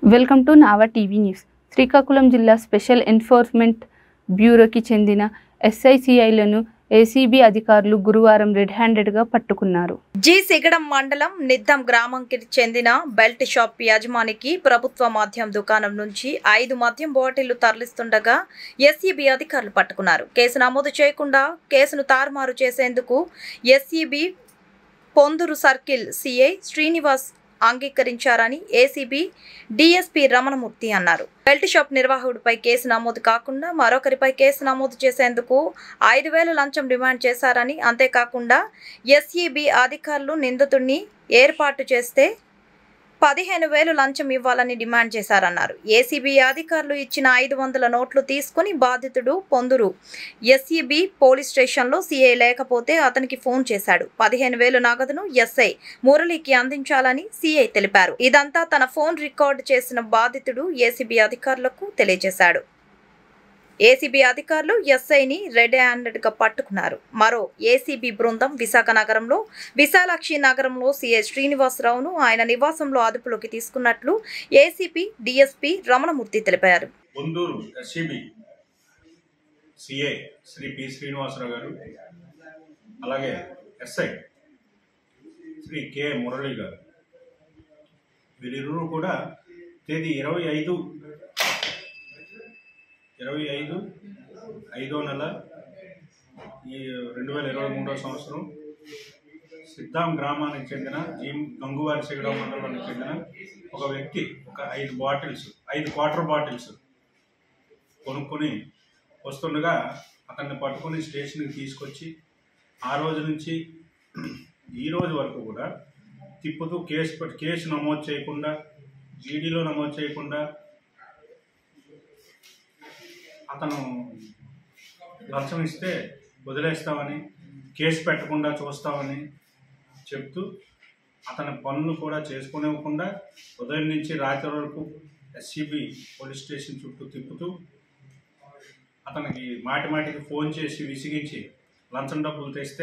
Welcome to Nava TV news. Srikakulam జిల్లా special enforcement బ్యూరోకి చెందిన ఎస్ఐసిఐలను ACB అధికారులు గురువారం రెడ్ హ్యాండెడ్గా పట్టుకున్నారు. సిగడం మండలం నిద్దం గ్రామంకి చెందిన బెల్ట్ షాప్ యజమానికి ప్రభుత్వ మద్యం దుకాణం నుంచి 5 మద్యం బాటిళ్లు తరలిస్తుండగా ఎస్ఈబీ అధికారులు పట్టుకున్నారు. కేసు నమోదు చేయకుండా కేసును తారుమారు చేసేందుకు SEB Ponduru circle CI Srinivas అంగీకరించారని ఏసీబీ డీఎస్పీ రమణమూర్తి అన్నారు. బెల్ట్ షాప్ నిర్వాహకుడిపై కేసు నమోదు కాకుండా మరొకరిపై కేసు నమోదు చేసేందుకు 5,000 లంచం డిమాండ్ చేశారని, అంతేకాకుండా ఎస్ఈబీ అధికారులు నిందితుడిని ఏర్పాటు చేస్తే 15,000 లంచం ఇవ్వాలని డిమాండ్ చేశారన్నారు. ఏసీబీ అధికారులు ఇచ్చిన 500 నోట్లు తీసుకుని బాధితుడు పొందూరు ఎస్ఈబీ పోలీస్ స్టేషన్లో సీఐ లేకపోతే అతనికి ఫోన్ చేశాడు. 15,000 నగదును ఎస్ఐ మురళికి అందించాలని సీఐ తెలిపారు. ఇదంతా తన ఫోన్ రికార్డు చేసిన బాధితుడు ఏసీబీ అధికారులకు తెలియజేశాడు. ఏసీబీ అధికారులు ఎస్ఐని రెడ్ హ్యాండెడ్గా పట్టుకున్నారు. మరో ఏసీబీ బృందం విశాఖ నగరంలో విశాలాక్షి నగరంలో సీఐ శ్రీనివాసరావును ఆయన నివాసంలో అదుపులోకి తీసుకున్నట్లు ఏసీపీ డీఎస్పీ రమణమూర్తి తెలిపారు. Ponduru SEB CI Sri P Srinivasarao garu, అలాగే ఎస్ఐ శ్రీ కె మురళి గారు, వీరిరువురు కూడా తేదీ 25/5 నెల 2023 సంవత్సరం సిద్ధాం గ్రామానికి చెందిన గంగువారి సిగడం మండలానికి చెందిన ఒక వ్యక్తి ఒక 5 క్వార్టర్ బాటిల్స్ కొనుక్కొని వస్తుండగా అతన్ని పట్టుకొని స్టేషన్కి తీసుకొచ్చి ఆ రోజు నుంచి ఈ రోజు వరకు కూడా తిప్పుతూ కేసు నమోదు చేయకుండా, జీడీలో నమోదు చేయకుండా అతను లంచం ఇస్తే వదిలేస్తామని, కేసు పెట్టకుండా చూస్తామని చెప్తూ అతని పనులు కూడా చేసుకునివ్వకుండా ఉదయం నుంచి రాత్రి వరకు ఎస్ఈబీ పోలీస్ స్టేషన్ చుట్టూ తిప్పుతూ అతనికి మాటికి ఫోన్ చేసి విసిగించి లంచం డబ్బులు తెస్తే,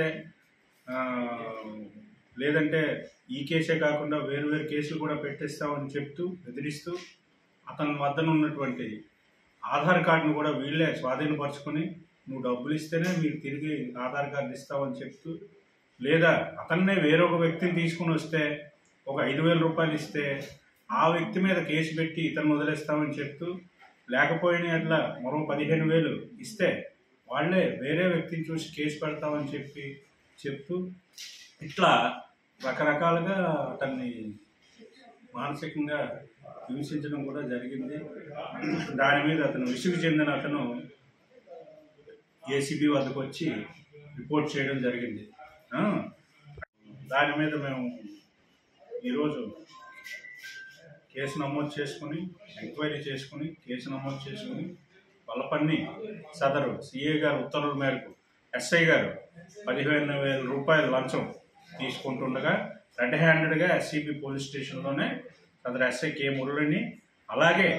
లేదంటే ఈ కేసే కాకుండా వేరు కేసులు కూడా పెట్టిస్తామని చెప్తూ బెదిరిస్తూ అతని వద్దన ఉన్నటువంటి ఆధార్ కార్డును కూడా వీళ్ళే స్వాధీనపరచుకొని నువ్వు డబ్బులు ఇస్తేనే మీరు తిరిగి ఆధార్ కార్డు ఇస్తామని చెప్తూ, లేదా అతన్నే వేరొక వ్యక్తిని తీసుకుని వస్తే ఒక 5,000 రూపాయలు ఇస్తే ఆ వ్యక్తి మీద కేసు పెట్టి ఇతను వదిలేస్తామని చెప్తూ, లేకపోయినా అట్లా మరో 15,000 ఇస్తే వాళ్ళే వేరే వ్యక్తిని చూసి కేసు పెడతామని చెప్తూ ఇట్లా రకరకాలుగా అతన్ని మానసికంగా హింసించడం కూడా జరిగింది. దాని మీద అతను విసుగు చెందిన అతను ఏసీబీ వద్దకు వచ్చి రిపోర్ట్ చేయడం జరిగింది. దాని మీద మేము ఈరోజు కేసు నమోదు చేసుకుని ఎంక్వైరీ చేసుకుని వల్లపన్ని సదరు సిఏ గారు ఉత్తర్వుల మేరకు ఎస్ఐ గారు 15,000 రూపాయలు లంచం తీసుకుంటుండగా రెడ్ హ్యాండెడ్గా ఎస్ఈబీ పోలీస్ స్టేషన్లోనే సదరు ఎస్ఐ కె మురళిని, అలాగే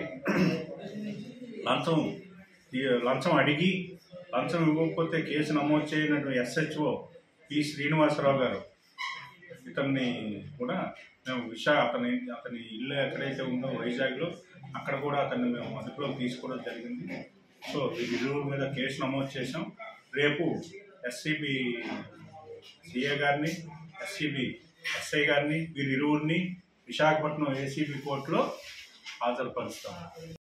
లంచం అడిగి లంచం ఇవ్వకపోతే కేసు నమోదు చేయనట్టు ఎస్హెచ్ఓ పి శ్రీనివాసరావు గారు, ఇతన్ని కూడా మేము అతని ఇల్లు ఎక్కడైతే ఉందో వైజాగ్లో అక్కడ కూడా అతన్ని మేము అదుపులోకి తీసుకోవడం జరిగింది. సో వీరిరువురి మీద కేసు నమోదు చేసాం. రేపు ఎస్ఈబీ సిఏ గారిని, ఎస్ఈబీ ఎస్ఐ గారిని, వీరిరువురిని విశాఖపట్నం ఏసీబీ కోర్టులో హాజరుపరుస్తాం.